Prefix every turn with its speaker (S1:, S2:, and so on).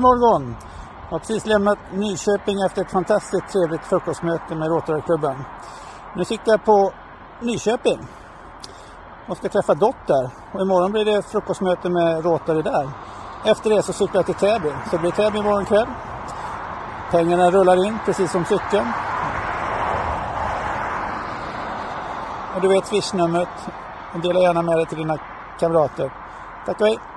S1: morgon! Jag har precis lämnat Nyköping efter ett fantastiskt trevligt frukostmöte med Rotaryklubben. Nu sitter jag på Nyköping och ska träffa Dotter. Och imorgon blir det frukostmöte med Rotary där. Efter det så cyklar jag till Täby. Så det blir Täby imorgon kväll. Pengarna rullar in precis som cykeln. Och du vet Swish-numret. Och dela gärna med dig till dina kamrater. Tack och hej!